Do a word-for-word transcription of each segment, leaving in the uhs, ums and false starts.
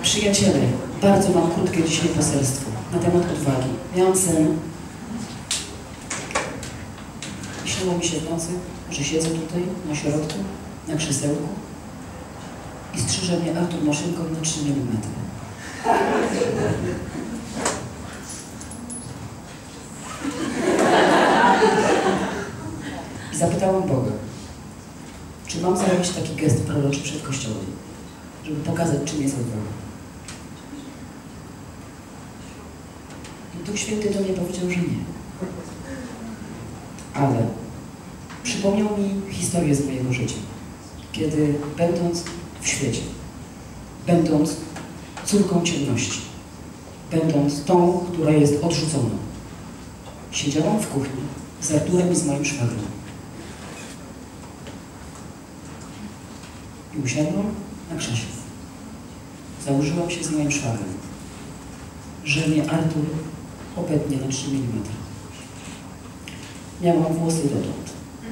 Przyjaciele, bardzo mam krótkie dzisiaj poselstwo na temat odwagi. Miałam sen. Śniło mi się w nocy, że siedzę tutaj na środku, na krzesełku i strzyże mnie Artur maszynką na trzy milimetry. I zapytałam Boga, czy mam zrobić taki gest proroczy przed Kościołem, żeby pokazać, czym jest odwaga. I Duch Święty do mnie powiedział, że nie. Ale przypomniał mi historię z mojego życia, kiedy będąc w świecie, będąc córką ciemności, będąc tą, która jest odrzucona, siedziałam w kuchni z Arturem i z moim szwagrem. I usiadłam na krześle. Założyłam się z moim szwagrem, że mnie Artur obetnie na trzy milimetry. Miałam włosy dotąd.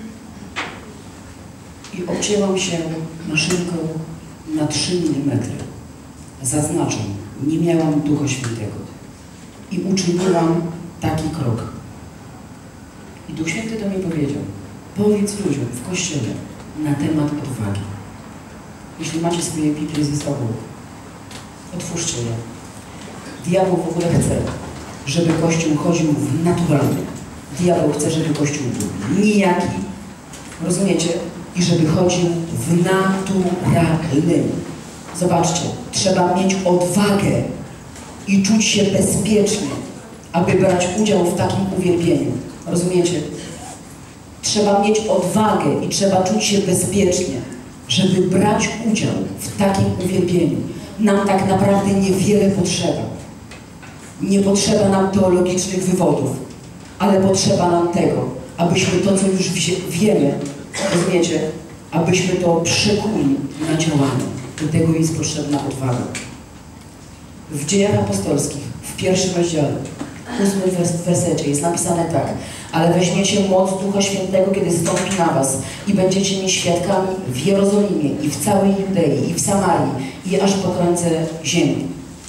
I obcięłam się maszynką na trzy milimetry. Zaznaczam, nie miałam Ducha Świętego. I uczyniłam taki krok. I Duch Święty do mnie powiedział, powiedz ludziom w Kościele na temat odwagi. Jeśli macie swoje Biblię ze sobą, otwórzcie je. Diabeł w ogóle chce, żeby Kościół chodził w naturalnym. Diabeł chce, żeby Kościół był nijaki, rozumiecie? I żeby chodził w naturalnym. Zobaczcie, trzeba mieć odwagę i czuć się bezpiecznie, aby brać udział w takim uwielbieniu. Rozumiecie? Trzeba mieć odwagę i trzeba czuć się bezpiecznie, żeby brać udział w takim uwielbieniu. Nam tak naprawdę niewiele potrzeba. Nie potrzeba nam teologicznych wywodów, ale potrzeba nam tego, abyśmy to, co już wiemy, rozumiecie, abyśmy to przekuli na działanie. Do tego jest potrzebna odwaga. W Dziejach Apostolskich, w pierwszym rozdziale, ósmym wersecie jest napisane tak: ale weźmiecie moc Ducha Świętego, kiedy zstąpi na was i będziecie mi świadkami w Jerozolimie i w całej Judei i w Samarii i aż po krańce ziemi.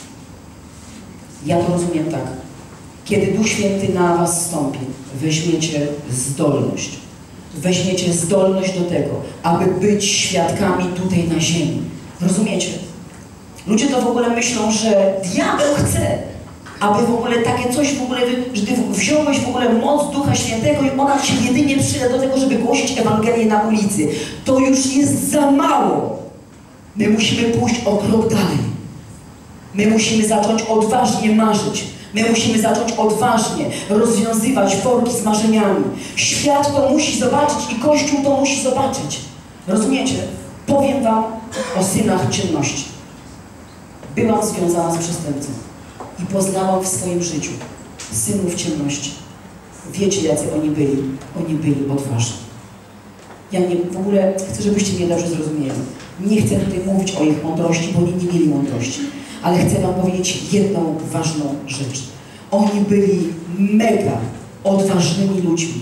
Ja to rozumiem tak. Kiedy Duch Święty na was zstąpi, weźmiecie zdolność. Weźmiecie zdolność do tego, aby być świadkami tutaj na ziemi. Rozumiecie? Ludzie to w ogóle myślą, że diabeł chce, aby w ogóle takie coś w ogóle, że ty wziąłeś w ogóle moc Ducha Świętego i ona ci jedynie przyda do tego, żeby głosić Ewangelię na ulicy. To już jest za mało. My musimy pójść o krok dalej. My musimy zacząć odważnie marzyć. My musimy zacząć odważnie rozwiązywać worki z marzeniami. Świat to musi zobaczyć i Kościół to musi zobaczyć. Rozumiecie? Powiem wam o synach ciemności. Byłam związana z przestępcą i poznałam w swoim życiu synów ciemności. Wiecie, jacy oni byli? Oni byli odważni. Ja nie, w ogóle chcę, żebyście mnie dobrze zrozumieli. Nie chcę tutaj mówić o ich mądrości, bo oni nie mieli mądrości. Ale chcę wam powiedzieć jedną ważną rzecz. Oni byli mega odważnymi ludźmi.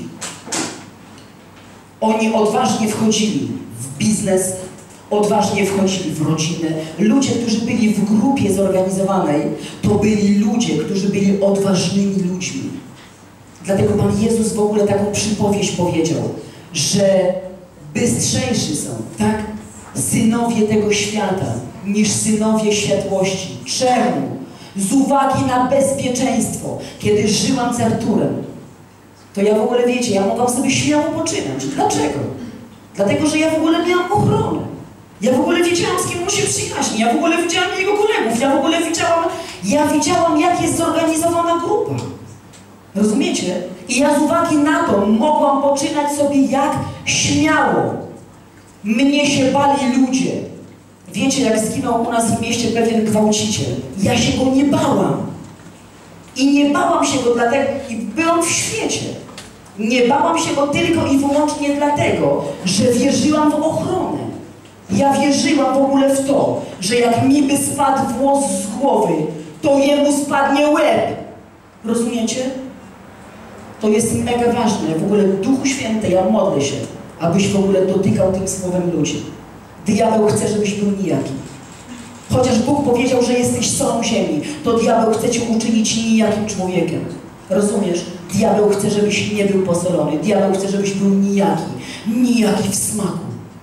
Oni odważnie wchodzili w biznes, odważnie wchodzili w rodzinę. Ludzie, którzy byli w grupie zorganizowanej, to byli ludzie, którzy byli odważnymi ludźmi. Dlatego Pan Jezus w ogóle taką przypowieść powiedział, że bystrzejszy są, tak? Synowie tego świata niż synowie światłości. Czemu? Z uwagi na bezpieczeństwo. Kiedy żyłam z Arturem, to ja w ogóle, wiecie, ja mogłam sobie śmiało poczynać. Dlaczego? Dlatego, że ja w ogóle miałam ochronę. Ja w ogóle wiedziałam, z kim on się przyjaźni. Ja w ogóle widziałam jego kolegów. Ja w ogóle widziałam, ja widziałam, jak jest zorganizowana grupa. Rozumiecie? I ja z uwagi na to mogłam poczynać sobie jak śmiało. Mnie się bali ludzie. Wiecie, jak zginął u nas w mieście pewien gwałciciel. Ja się go nie bałam. I nie bałam się go dlatego, i byłam w świecie. Nie bałam się go tylko i wyłącznie dlatego, że wierzyłam w ochronę. Ja wierzyłam w ogóle w to, że jak mi by spadł włos z głowy, to jemu spadnie łeb. Rozumiecie? To jest mega ważne. W ogóle Duchu Święty, ja modlę się, abyś w ogóle dotykał tym słowem ludzi. Diabeł chce, żebyś był nijaki. Chociaż Bóg powiedział, że jesteś solą ziemi, to diabeł chce cię uczynić nijakim człowiekiem. Rozumiesz? Diabeł chce, żebyś nie był posolony. Diabeł chce, żebyś był nijaki. Nijaki w smaku.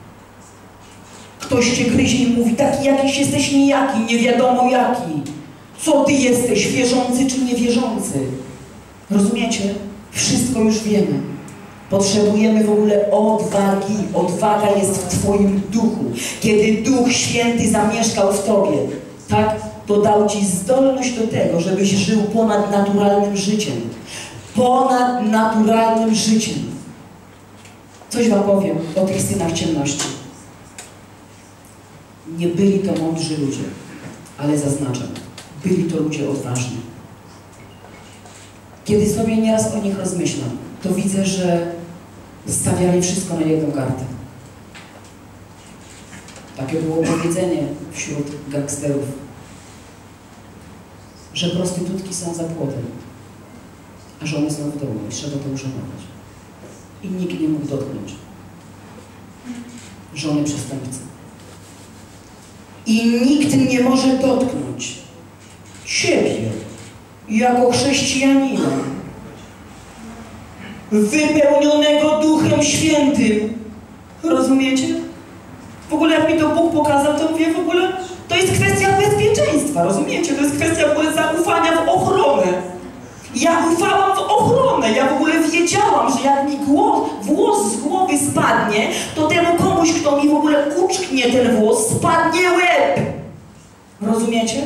Ktoś cię gryzie i mówi, taki jakiś jesteś nijaki, nie wiadomo jaki. Co ty jesteś, wierzący czy niewierzący? Rozumiecie? Wszystko już wiemy. Potrzebujemy w ogóle odwagi. Odwaga jest w twoim duchu. Kiedy Duch Święty zamieszkał w tobie, tak? To dał ci zdolność do tego, żebyś żył ponad naturalnym życiem. Ponad naturalnym życiem. Coś wam powiem o tych synach ciemności. Nie byli to mądrzy ludzie, ale zaznaczam, byli to ludzie odważni. Kiedy sobie nieraz o nich rozmyślam, to widzę, że stawiali wszystko na jedną kartę. Takie było powiedzenie wśród gangsterów, że prostytutki są za płotem, a żony są w domu i trzeba to uszanować. I nikt nie mógł dotknąć żony przestępcy. I nikt nie może dotknąć siebie jako chrześcijanina wypełnionego Duchem Świętym. Rozumiecie? W ogóle jak mi to Bóg pokazał, to mówię w ogóle, to jest kwestia bezpieczeństwa, rozumiecie? To jest kwestia w ogóle zaufania w ochronę. Ja ufałam w ochronę, ja w ogóle wiedziałam, że jak mi głos, włos z głowy spadnie, to temu komuś, kto mi w ogóle uczknie ten włos, spadnie łeb. Rozumiecie?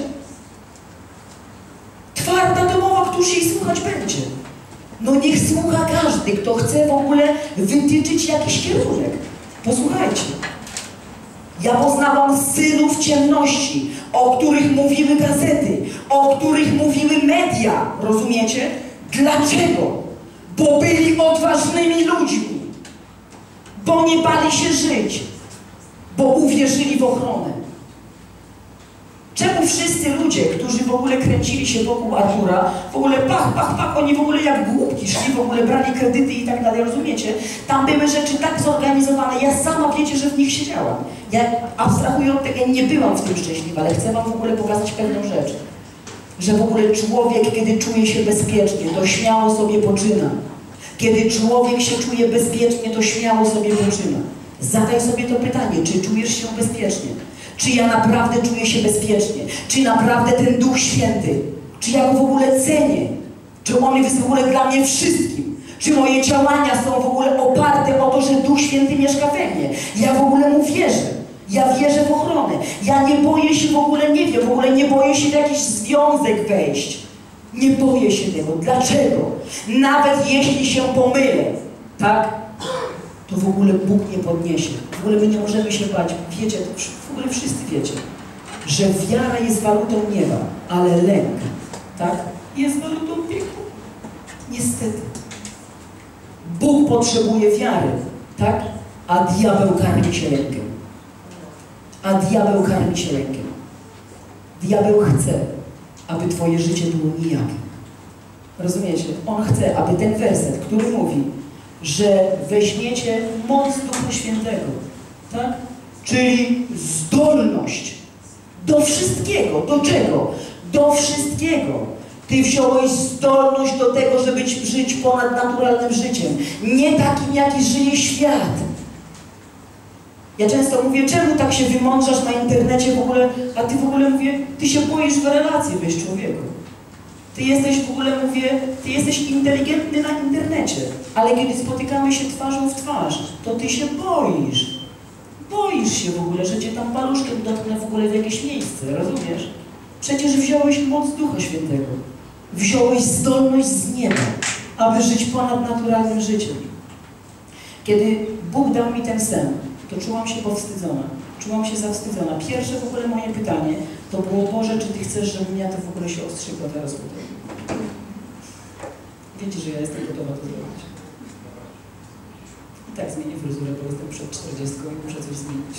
Twarda domowa, któż jej słuchać będzie? No niech słucha każdy, kto chce w ogóle wytyczyć jakiś kierunek. Posłuchajcie. Ja poznałam synów ciemności, o których mówiły gazety, o których mówiły media. Rozumiecie? Dlaczego? Bo byli odważnymi ludźmi. Bo nie bali się żyć. Bo uwierzyli w ochronę. Czemu wszyscy ludzie, którzy w ogóle kręcili się wokół Artura, w ogóle pach, pach, pach, oni w ogóle jak głupki szli, w ogóle brali kredyty i tak dalej, rozumiecie? Tam były rzeczy tak zorganizowane, ja sama wiecie, że w nich siedziałam. Ja abstrahuję od tego, ja nie byłam w tym szczęśliwa, ale chcę wam w ogóle pokazać pewną rzecz. Że w ogóle człowiek, kiedy czuje się bezpiecznie, to śmiało sobie poczyna. Kiedy człowiek się czuje bezpiecznie, to śmiało sobie poczyna. Zadaj sobie to pytanie, czy czujesz się bezpiecznie? Czy ja naprawdę czuję się bezpiecznie? Czy naprawdę ten Duch Święty? Czy ja go w ogóle cenię? Czy on jest w ogóle dla mnie wszystkim? Czy moje działania są w ogóle oparte o to, że Duch Święty mieszka we mnie? Ja w ogóle mu wierzę. Ja wierzę w ochronę. Ja nie boję się w ogóle, nie wiem, w ogóle nie boję się w jakiś związek wejść. Nie boję się tego. Dlaczego? Nawet jeśli się pomylę, tak? To w ogóle Bóg nie podniesie. W ogóle my nie możemy się bać. Wiecie, to w ogóle wszyscy wiecie, że wiara jest walutą nieba, ale lęk, tak, jest walutą wieku. Niestety. Bóg potrzebuje wiary, tak, a diabeł karmi się lękiem. A diabeł karmi się lękiem. Diabeł chce, aby twoje życie było nijakie. Rozumiecie? On chce, aby ten werset, który mówi, że weźmiecie moc Ducha Świętego, tak? Czyli zdolność do wszystkiego. Do czego? Do wszystkiego. Ty wziąłeś zdolność do tego, żeby żyć ponad naturalnym życiem. Nie takim, jaki żyje świat. Ja często mówię, czemu tak się wymądrzasz na internecie w ogóle, a ty w ogóle mówię, ty się boisz w relacji wyjść, człowieku. Ty jesteś w ogóle, mówię, ty jesteś inteligentny na internecie, ale kiedy spotykamy się twarzą w twarz, to ty się boisz. Boisz się w ogóle, że cię tam paluszkiem dotknę w ogóle w jakieś miejsce, rozumiesz? Przecież wziąłeś moc Ducha Świętego. Wziąłeś zdolność z nieba, aby żyć ponad naturalnym życiem. Kiedy Bóg dał mi ten sen, to czułam się powstydzona. Czułam się zawstydzona. Pierwsze w ogóle moje pytanie to było, Boże, czy Ty chcesz, żebym ja to w ogóle się ostrzygła teraz tutaj? Wiecie, że ja jestem gotowa to zrobić. I tak zmienię fryzurę, bo jestem przed czterdziestką i muszę coś zmienić.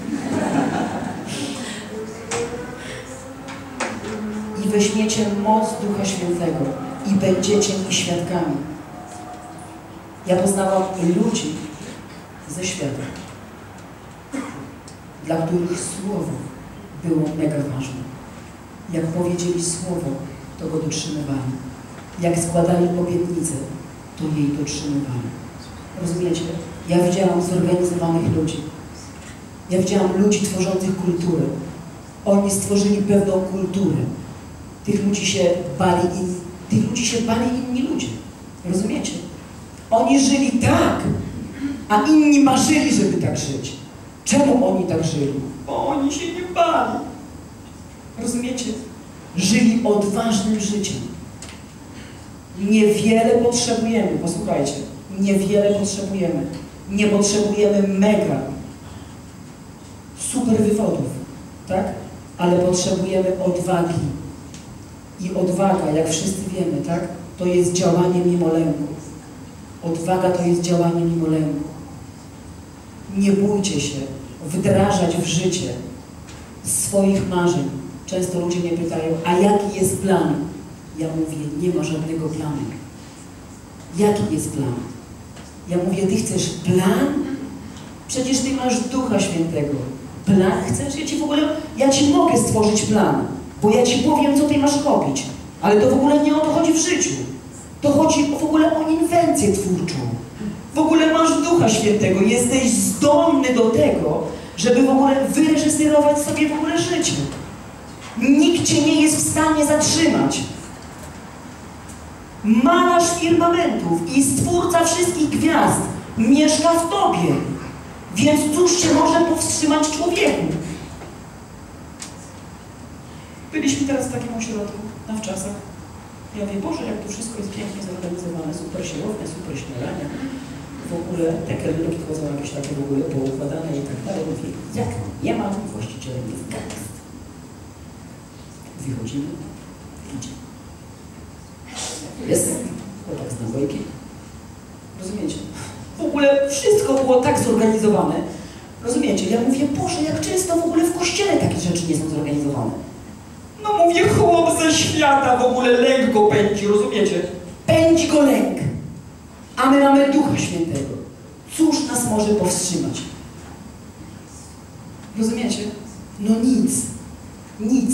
I weźmiecie moc Ducha Świętego i będziecie mi świadkami. Ja poznałam ludzi ze świata, dla których słowo było mega ważne. Jak powiedzieli słowo, to go dotrzymywali. Jak składali obietnicę, to jej dotrzymywali. Rozumiecie? Ja widziałam zorganizowanych ludzi. Ja widziałam ludzi tworzących kulturę. Oni stworzyli pewną kulturę. Tych ludzi się bali inni, tych ludzi się bali inni ludzie. Rozumiecie? Oni żyli tak, a inni marzyli, żeby tak żyć. Czemu oni tak żyli? Bo oni się nie bali. Rozumiecie? Żyli odważnym życiem. Niewiele potrzebujemy, posłuchajcie, niewiele potrzebujemy. Nie potrzebujemy mega super wywodów, tak? Ale potrzebujemy odwagi. I odwaga, jak wszyscy wiemy, tak? To jest działanie mimo lęku. Odwaga to jest działanie mimo lęku. Nie bójcie się wdrażać w życie swoich marzeń. Często ludzie mnie pytają, a jaki jest plan? Ja mówię, nie ma żadnego planu. Jaki jest plan? Ja mówię, ty chcesz plan? Przecież ty masz Ducha Świętego. Plan chcesz? Ja ci w ogóle, ja ci mogę stworzyć plan, bo ja ci powiem, co ty masz robić. Ale to w ogóle nie o to chodzi w życiu. To chodzi w ogóle o inwencję twórczą. W ogóle masz Ducha Świętego. Jesteś zdolny do tego, żeby w ogóle wyreżyserować sobie w ogóle życie. Nikt cię nie jest w stanie zatrzymać. Malarz firmamentów i Stwórca wszystkich gwiazd mieszka w tobie. Więc cóż cię może powstrzymać człowieku? Byliśmy teraz w takim ośrodku, na wczasach. Ja mówię, Boże, jak to wszystko jest pięknie zorganizowane, super siłowne, super śniadania. W ogóle te kelnerki chodzą jakieś takie w ogóle poukładane i tak dalej. Mówię, jak nie ma, właścicielem jest gangst. Wychodzimy, idzie. Jest chłopak z nabojki. Rozumiecie? W ogóle wszystko było tak zorganizowane. Rozumiecie? Ja mówię, Boże, jak często w ogóle w kościele takie rzeczy nie są zorganizowane. No mówię, chłop ze świata, w ogóle lęk go pędzi, rozumiecie? Pędzi go lęk. A my mamy Ducha Świętego. Cóż nas może powstrzymać? Rozumiecie? No nic. Nic.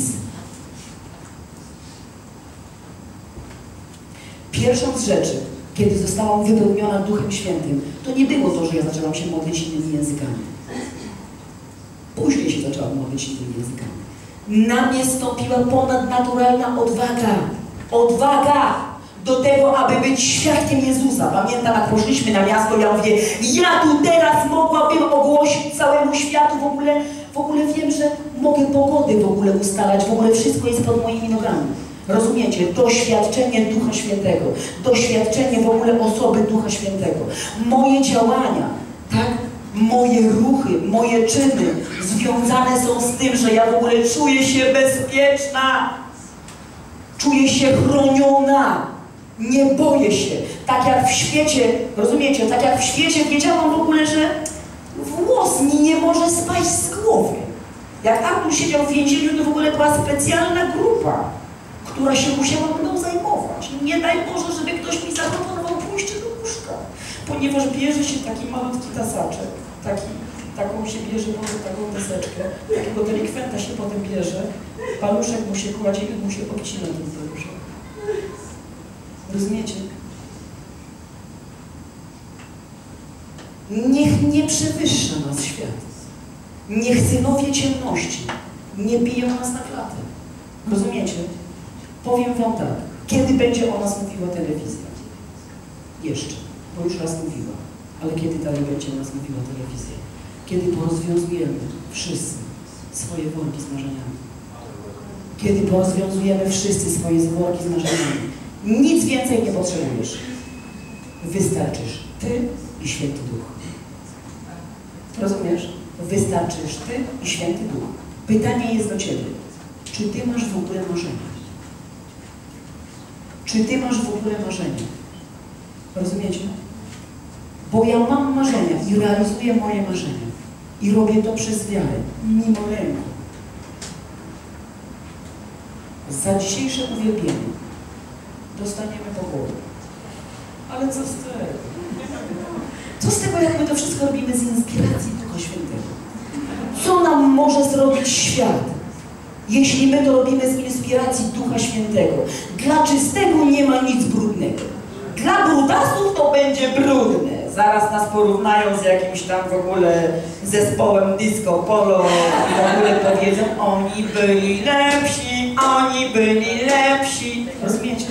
Pierwszą z rzeczy, kiedy zostałam wypełniona Duchem Świętym, to nie było to, że ja zaczęłam się modlić innymi językami. Później się zaczęłam modlić innymi językami. Na mnie stąpiła ponadnaturalna odwaga. Odwaga do tego, aby być świadkiem Jezusa. Pamiętam, jak poszliśmy na miasto, ja mówię, ja tu teraz mogłabym ogłosić całemu światu, w ogóle, w ogóle wiem, że mogę pogody w ogóle ustalać, w ogóle wszystko jest pod moimi nogami. Rozumiecie? Doświadczenie Ducha Świętego. Doświadczenie w ogóle osoby Ducha Świętego. Moje działania, tak? Moje ruchy, moje czyny związane są z tym, że ja w ogóle czuję się bezpieczna. Czuję się chroniona. Nie boję się. Tak jak w świecie, rozumiecie? Tak jak w świecie wiedziałam w ogóle, że włos mi nie może spaść z głowy. Jak Artur siedział w więzieniu, to w ogóle była specjalna grupa, która się musiała mną zajmować. Nie daj Boże, żeby ktoś mi zaproponował pójście do łóżka, ponieważ bierze się taki malutki tasaczek, taki, taką się bierze potem taką deseczkę, takiego delikwenta się potem bierze, paluszek mu się kładzie i mu się obcina ten paluszek. Rozumiecie? Niech nie przewyższa nas świat. Niech synowie ciemności nie biją nas na klatę. Rozumiecie? Powiem wam tak, kiedy będzie o nas mówiła telewizja? Jeszcze, bo już raz mówiła. Ale kiedy dalej będzie o nas mówiła telewizja? Kiedy porozwiązujemy wszyscy swoje worki z marzeniami. Kiedy porozwiązujemy wszyscy swoje worki z marzeniami. Nic więcej nie potrzebujesz. Wystarczysz Ty i Święty Duch. Rozumiesz? Wystarczysz Ty i Święty Duch. Pytanie jest do Ciebie. Czy Ty masz w ogóle marzenia? Czy Ty masz w ogóle marzenia? Rozumiecie? Bo ja mam marzenia i realizuję moje marzenia. I robię to przez wiarę, mimo lęku. Za dzisiejsze uwielbienie dostaniemy pokoju. Ale co z tego? Co z tego, jak my to wszystko robimy z inspiracji Ducha Świętego? Co nam może zrobić świat? Jeśli my to robimy z inspiracji Ducha Świętego. Dla czystego nie ma nic brudnego. Dla brudasów to będzie brudne. Zaraz nas porównają z jakimś tam w ogóle zespołem disco polo i w ogóle powiedzą, oni byli lepsi, oni byli lepsi. Rozumiecie?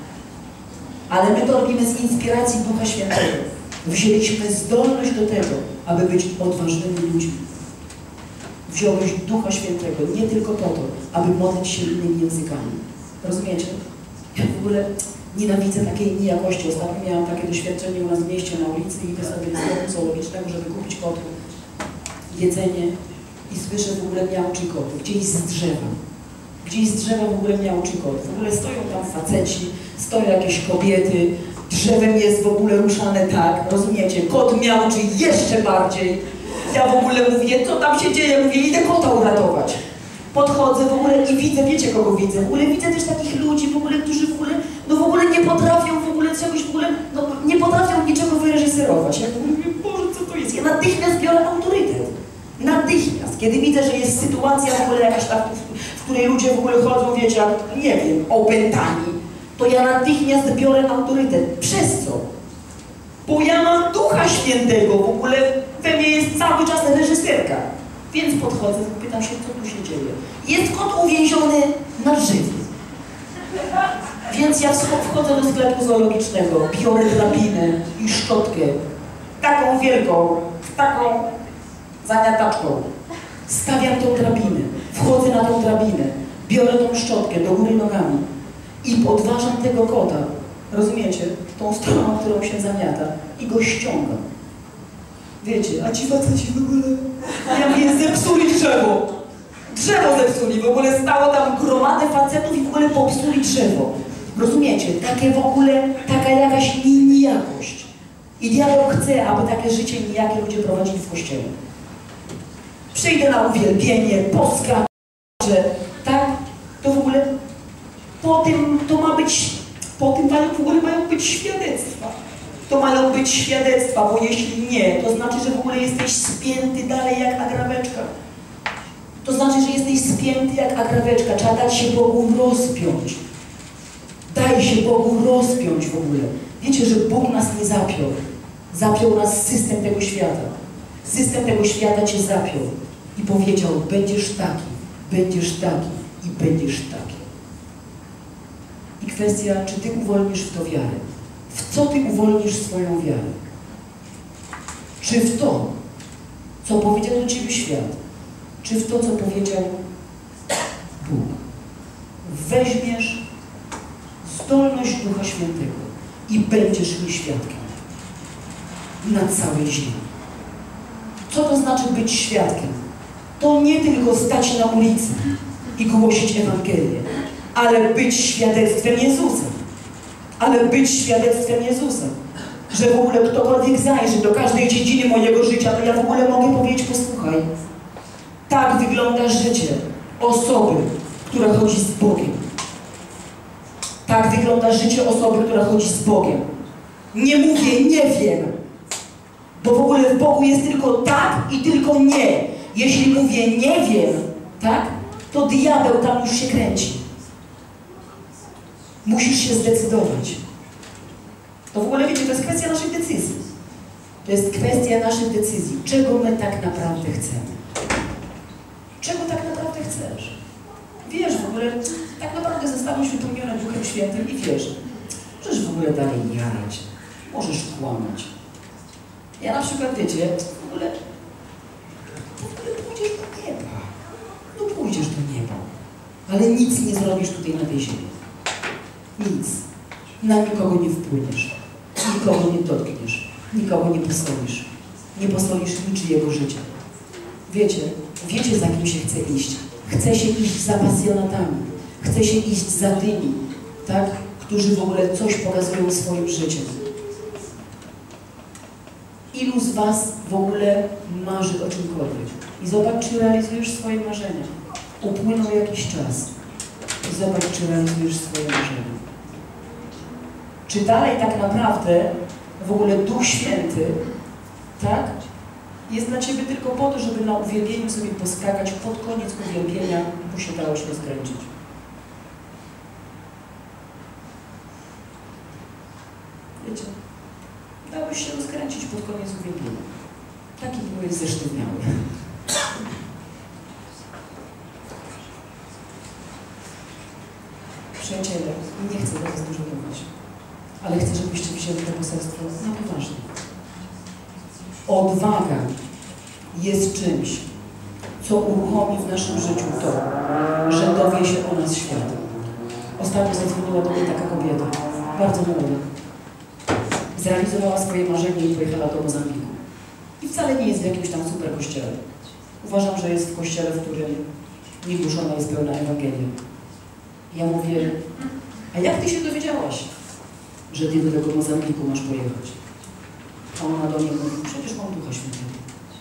Ale my to robimy z inspiracji Ducha Świętego. Wzięliśmy zdolność do tego, aby być odważnymi ludźmi. Wziąłeś Ducha Świętego nie tylko po to, aby modlić się innymi językami. Rozumiecie? Ja w ogóle nienawidzę takiej niejakości. Ostatnio miałam takie doświadczenie u nas w mieście na ulicy, idę sobie do sklepu zoologicznego, żeby kupić kotu jedzenie i słyszę w ogóle miauczy kot, gdzieś z drzewa. Gdzieś z drzewa w ogóle miauczy kot. W ogóle stoją tam faceci, stoją jakieś kobiety, drzewem jest w ogóle ruszane tak, rozumiecie? Kot miauczy jeszcze bardziej. Ja w ogóle mówię, co tam się dzieje? Mówię, idę kota uratować. Podchodzę w ogóle i widzę, wiecie kogo widzę? W ogóle widzę też takich ludzi, w ogóle, którzy w ogóle, no w ogóle nie potrafią w ogóle czegoś, w ogóle, no nie potrafią niczego wyreżyserować. Ja mówię, Boże, co to jest? Ja natychmiast biorę autorytet. Natychmiast. Kiedy widzę, że jest sytuacja w ogóle jakaś tak, w której ludzie w ogóle chodzą, wiecie, nie wiem, opętani, to ja natychmiast biorę autorytet. Przez co? Bo ja mam Ducha Świętego, w ogóle we mnie jest cały czas reżyserka. Więc podchodzę, pytam się, co tu się dzieje. Jest kot uwięziony na drzewie. Więc ja wchodzę do sklepu zoologicznego, biorę drabinę i szczotkę, taką wielką, taką zamiataczką. Stawiam tą drabinę, wchodzę na tą drabinę, biorę tą szczotkę do góry nogami i podważam tego kota, rozumiecie, tą stroną, którą się zamiata i go ściągam. Wiecie, a ci faceci w ogóle, a ja mówię, zepsuli drzewo. Drzewo zepsuli, w ogóle stało tam gromadę facetów i w ogóle popsuli drzewo. Rozumiecie, takie w ogóle, taka jakaś nijakość. I diabeł chce, aby takie życie nijakie ludzie prowadzili w kościele. Przyjdę na uwielbienie, poskaczę, tak? To w ogóle, po tym to ma być, po tym mają, w ogóle mają być świadectwa. To mają być świadectwa, bo jeśli nie, to znaczy, że w ogóle jesteś spięty dalej jak agraweczka. To znaczy, że jesteś spięty jak agraweczka. Trzeba dać się Bogu rozpiąć. Daj się Bogu rozpiąć w ogóle. Wiecie, że Bóg nas nie zapiął. Zapiął nas system tego świata. System tego świata cię zapiął. I powiedział, będziesz taki, będziesz taki i będziesz taki. I kwestia, czy ty uwolnisz w to wiarę. W co ty uwolnisz swoją wiarę? Czy w to, co powiedział do ciebie świat? Czy w to, co powiedział Bóg? Weźmiesz zdolność Ducha Świętego i będziesz mi świadkiem na całej ziemi. Co to znaczy być świadkiem? To nie tylko stać na ulicy i głosić Ewangelię, ale być świadectwem Jezusa. Ale być świadectwem Jezusa. Że w ogóle ktokolwiek zajrzy do każdej dziedziny mojego życia, to ja w ogóle mogę powiedzieć, posłuchaj, tak wygląda życie osoby, która chodzi z Bogiem. Tak wygląda życie osoby, która chodzi z Bogiem. Nie mówię, nie wiem, bo w ogóle w Bogu jest tylko tak i tylko nie. Jeśli mówię nie wiem, tak, to diabeł tam już się kręci. Musisz się zdecydować. To w ogóle, wiecie, to jest kwestia naszych decyzji. To jest kwestia naszych decyzji. Czego my tak naprawdę chcemy? Czego tak naprawdę chcesz? Wiesz, w ogóle, tak naprawdę zostałeś wypełniony Duchem Świętym i wiesz, możesz w ogóle dalej jarać, możesz kłamać. Ja na przykład, wiecie, w ogóle, w ogóle pójdziesz do nieba. No pójdziesz do nieba. Ale nic nie zrobisz tutaj na tej ziemi. Nic. Na nikogo nie wpłyniesz. Nikogo nie dotkniesz. Nikogo nie posolisz. Nie posolisz niczyjego życia. Wiecie, wiecie, za kim się chce iść. Chce się iść za pasjonatami. Chce się iść za tymi, tak? Którzy w ogóle coś pokazują swoim życiem. Ilu z was w ogóle marzy o czymkolwiek? I zobacz, czy realizujesz swoje marzenia. Upłynął jakiś czas. I zobacz, czy realizujesz swoje marzenia. Czy dalej tak naprawdę w ogóle Duch Święty, tak, jest dla ciebie tylko po to, żeby na uwielbieniu sobie poskakać pod koniec uwielbienia bo się dałeś rozkręcić. Wiecie, dałeś się rozkręcić pod koniec uwielbienia. Taki byłeś zesztywniały. Przyjaciele, nie chcę teraz dużo mówić, ale chcę, żebyście wzięli to poselstwo na poważnie. Odwaga jest czymś, co uruchomi w naszym życiu to, że dowie się o nas świat. Ostatnio zadzwoniła do mnie taka kobieta, bardzo młoda. Zrealizowała swoje marzenie i pojechała do Mozambiku. I wcale nie jest w jakimś tam super kościele. Uważam, że jest w kościele, w którym niegłuszona jest pełna Ewangelia. Ja mówię, a jak ty się dowiedziałaś, że ty do tego Mozambiku masz pojechać? A ona do mnie mówi, przecież mam Ducha Świętego.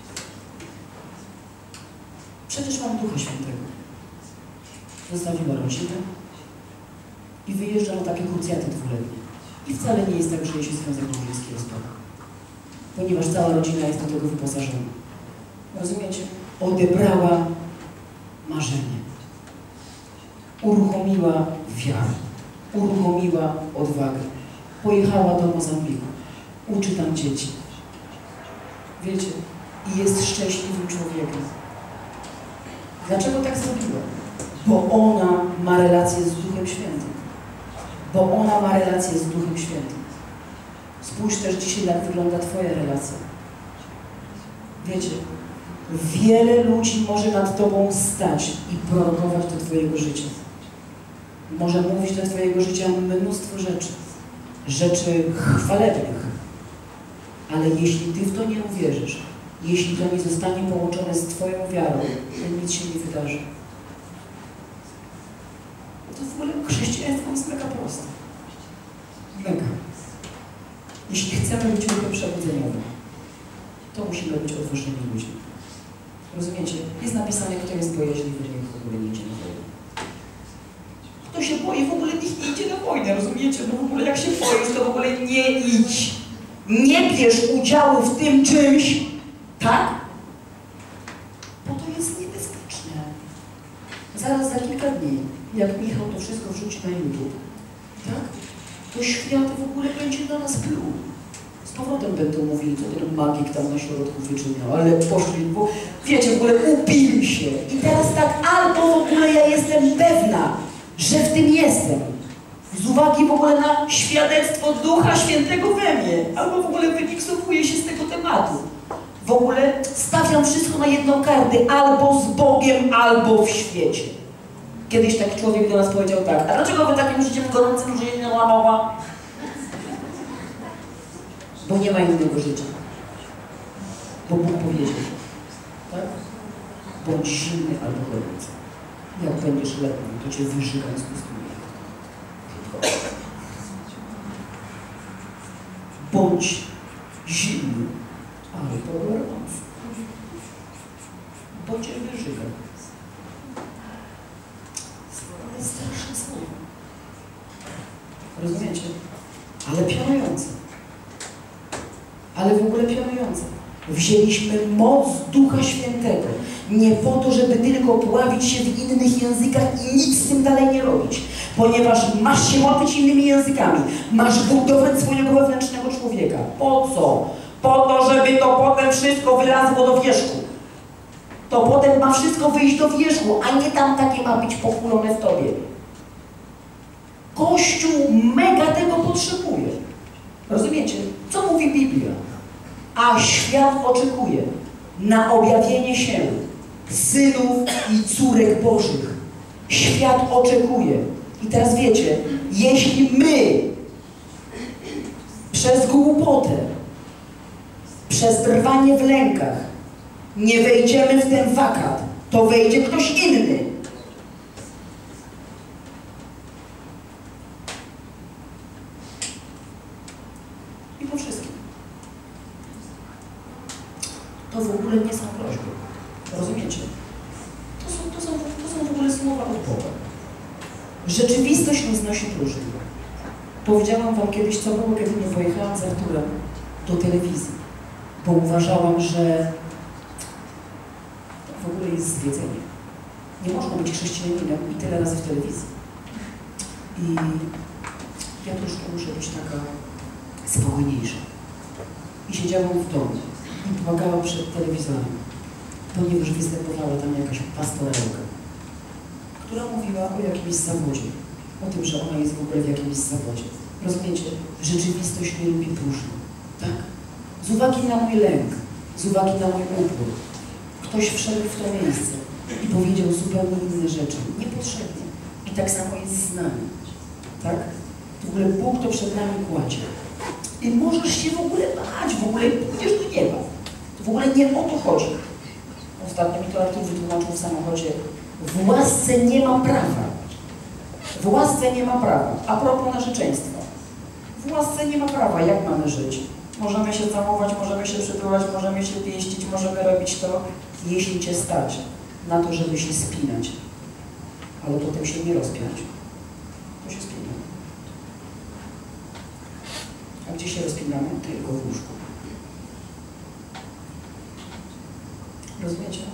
Przecież mam Ducha Świętego. Zostawiła rodzinę i wyjeżdża na takie krucjaty dwuletnie. I wcale nie jest tak, że jej się Związek Małżeński rozpada. Ponieważ cała rodzina jest do tego wyposażona. Rozumiecie? Odebrała marzenie. Uruchomiła wiarę. Uruchomiła odwagę. Pojechała do Mozambiku. Uczy tam dzieci. Wiecie? I jest szczęśliwym człowiekiem. Dlaczego tak zrobiła? Bo ona ma relację z Duchem Świętym. Bo ona ma relację z Duchem Świętym. Spójrz też dzisiaj, jak wygląda twoja relacja. Wiecie, wiele ludzi może nad tobą stać i prorokować do twojego życia. Może mówić do twojego życia mnóstwo rzeczy. Rzeczy chwalebnych. Ale jeśli ty w to nie uwierzysz, jeśli to nie zostanie połączone z twoją wiarą, to nic się nie wydarzy. To w ogóle chrześcijaństwo jest mega proste. Mega. Jeśli chcemy być ruchem przebudzeniowym, to musimy być odważnymi ludźmi. Rozumiecie? Jest napisane, kto jest bojaźliwy, niech w ogóle nie idzie na wojnę. Kto się boi, w ogóle niech nie idzie na wojnę, rozumiecie? No w ogóle jak się boisz, to w ogóle nie idź. Nie bierz udziału w tym czymś, tak? Bo to jest niebezpieczne. Zaraz za kilka dni, jak Michał to wszystko wrzuci na YouTube, tak? To świat w ogóle będzie na nas pluł. Z powrotem będą mówili, co ten magik tam na środku wyczyniał, ale poszli, bo wiecie, w ogóle upili się. I teraz tak, albo w ogóle ja jestem pewna, że w tym jestem. Z uwagi w ogóle na świadectwo Ducha Świętego we mnie, albo w ogóle wymiksowuję się z tego tematu. W ogóle stawiam wszystko na jedną kartę, albo z Bogiem, albo w świecie. Kiedyś taki człowiek do nas powiedział tak, a dlaczego wy takim życiem gorącym żyjecie na łamała? Bo nie ma innego życia. Bo Bóg powiedział, tak? Bądź zimny albo gorący. Jak będziesz letni, to cię wyżygam z pustyni. Bądź zimny albo gorący. Bo cię wyżygam. To jest straszne słowo. Rozumiecie? Ale piorujące. Ale w ogóle piorujące. Wzięliśmy moc Ducha Świętego nie po to, żeby tylko pławić się w innych językach i nic z tym dalej nie robić. Ponieważ masz się łapić innymi językami. Masz budować swojego wewnętrznego człowieka. Po co? Po to, żeby to potem wszystko wylazło do wierzchu. To potem ma wszystko wyjść do wierzchu, a nie tam takie ma być pochulone w tobie. Kościół mega tego potrzebuje. Rozumiecie? Co mówi Biblia? A świat oczekuje na objawienie się synów i córek Bożych. Świat oczekuje. I teraz wiecie, jeśli my przez głupotę, przez trwanie w lękach nie wejdziemy w ten wakat, to wejdzie ktoś inny. I po wszystkim. To w ogóle nie są prośby. Rozumiecie? To są, to są, to są w ogóle słowa od Boga. Rzeczywistość nie znosi próżni. Powiedziałam wam kiedyś, co było, kiedy nie pojechałam z Arturem do telewizji, bo uważałam, że to w ogóle jest zwiedzenie. Nie można być chrześcijaninem i tyle razy w telewizji. I ja troszkę muszę być taka spokojniejsza. I siedziałam w domu i płakałam przed telewizorem, ponieważ występowała tam jakaś pastorelka, która mówiła o jakimś zawodzie, o tym, że ona jest w ogóle w jakimś zawodzie. Rozumiecie? Rzeczywistość nie lubi próżno, tak? Z uwagi na mój lęk, z uwagi na mój upór, ktoś wszedł w to miejsce i powiedział zupełnie inne rzeczy, niepotrzebnie. I tak samo jest z nami, tak? W ogóle Bóg to przed nami kładzie. I możesz się w ogóle bać, w ogóle pójdziesz do nieba. W ogóle nie o to chodzi. Ostatnio mi to Artur wytłumaczył w samochodzie. W łasce nie ma prawa. W łasce nie ma prawa. A propos narzeczeństwa. W łasce nie ma prawa. Jak mamy żyć? Możemy się całować, możemy się przytułać, możemy się pieścić, możemy robić to, jeśli cię stać na to, żeby się spinać. Ale potem się nie rozpiąć. To się spina. A gdzie się rozpinamy? Tylko w łóżku. Rozumiecie?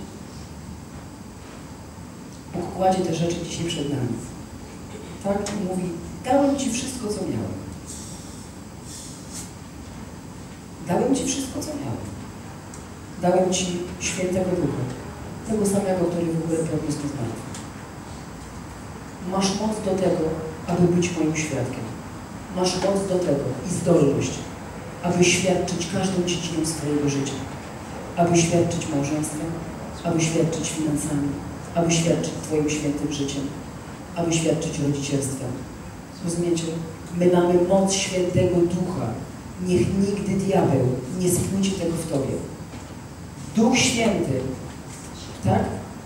Bóg kładzie te rzeczy dzisiaj przed nami. Tak? I mówi, dałem Ci wszystko, co miałem. Dałem Ci wszystko, co miałem. Dałem Ci Świętego Ducha. Tego samego, który w ogóle podniósł z martwych. Masz moc do tego, aby być moim świadkiem. Masz moc do tego i zdolność, aby świadczyć każdą dziedziną swojego życia. Aby świadczyć małżeństwem, aby świadczyć finansami, aby świadczyć Twoim świętym życiem, aby świadczyć rodzicielstwem. Rozumiecie? My mamy moc Świętego Ducha. Niech nigdy diabeł nie skróci tego w Tobie. Duch Święty, tak?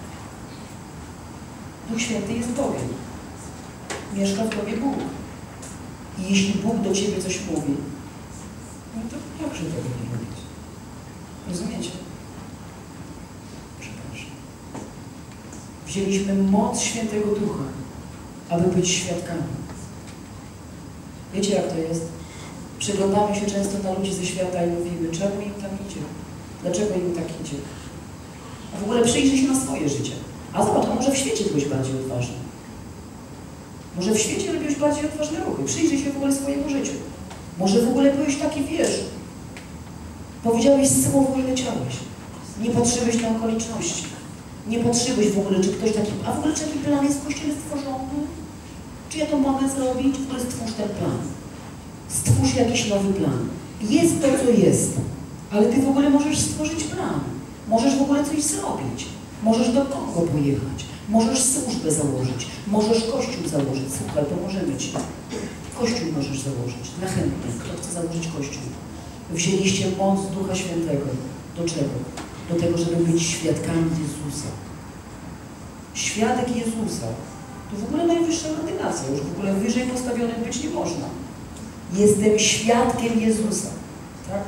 Duch Święty jest Bogiem. Mieszka w Tobie Bóg. I jeśli Bóg do Ciebie coś mówi, no to jakże tego nie robić? Rozumiecie? Przepraszam. Wzięliśmy moc Świętego Ducha, aby być świadkami. Wiecie, jak to jest? Przyglądamy się często na ludzi ze świata i mówimy, czemu im tam idzie? Dlaczego im tak idzie? A w ogóle przyjrzyj się na swoje życie. A zobacz, a może w świecie byłeś bardziej odważny? Może w świecie robiłeś bardziej odważne ruchy? Przyjrzyj się w ogóle swojemu życiu. Może w ogóle byłeś taki, wiesz, powiedziałeś słowo i leciałeś. Nie patrzyłeś na okoliczności. Nie patrzyłeś w ogóle, czy ktoś taki... A w ogóle czy taki plan jest w Kościele stworzony? Czy ja to mogę zrobić? W ogóle stwórz ten plan. Stwórz jakiś nowy plan. Jest to, co jest. Ale Ty w ogóle możesz stworzyć plan. Możesz w ogóle coś zrobić. Możesz do kogo pojechać. Możesz służbę założyć. Możesz kościół założyć. Słuchaj, pomożemy Ci. Kościół możesz założyć. Na chętnych. Kto chce założyć kościół? Wzięliście moc Ducha Świętego. Do czego? Do tego, żeby być świadkami Jezusa. Świadek Jezusa. To w ogóle najwyższa ordynacja. Już w ogóle wyżej postawionym być nie można. Jestem świadkiem Jezusa. Tak?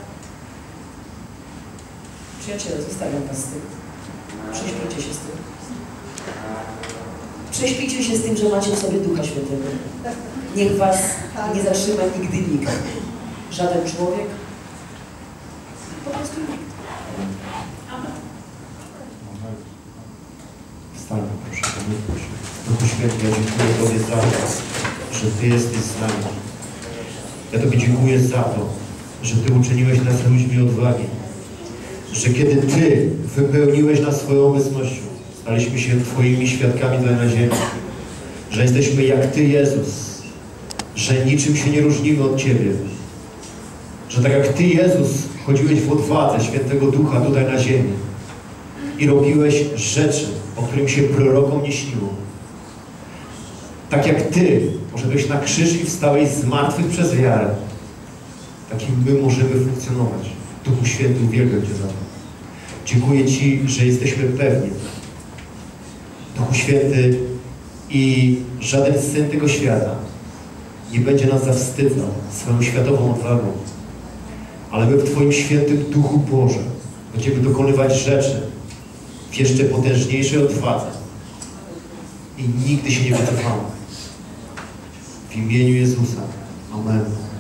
Przyjaciele, zostawiam Was z tym. Prześpijcie się z tym. Prześpijcie się z tym, że macie w sobie Ducha Świętego. Niech Was nie zatrzyma nigdy nikt. Żaden człowiek. Po prostu nikt. Amen. Wstańmy, proszę, pomódlmy się. Duchu Święty, ja dziękuję Tobie za to, że Ty jesteś z nami. Ja Tobie dziękuję za to, że Ty uczyniłeś nas ludźmi odwagi. Że kiedy Ty wypełniłeś nas swoją obecnością, staliśmy się Twoimi świadkami tutaj na ziemi. Że jesteśmy jak Ty, Jezus. Że niczym się nie różnimy od Ciebie. Że tak jak Ty, Jezus, chodziłeś w odwadze Świętego Ducha tutaj na ziemi i robiłeś rzeczy, o którym się prorokom nie śniło. Tak jak Ty poszedłeś na krzyż i wstałeś z martwych przez wiarę, takim my możemy funkcjonować. Duchu Święty, uwielbiam Cię za to. Dziękuję Ci, że jesteśmy pewni. Duchu Święty, i żaden syn tego świata nie będzie nas zawstydzał swoją światową odwagą. Ale my w Twoim świętym Duchu Boże będziemy dokonywać rzeczy w jeszcze potężniejszej odwadze i nigdy się nie wycofamy. W imieniu Jezusa. Amen.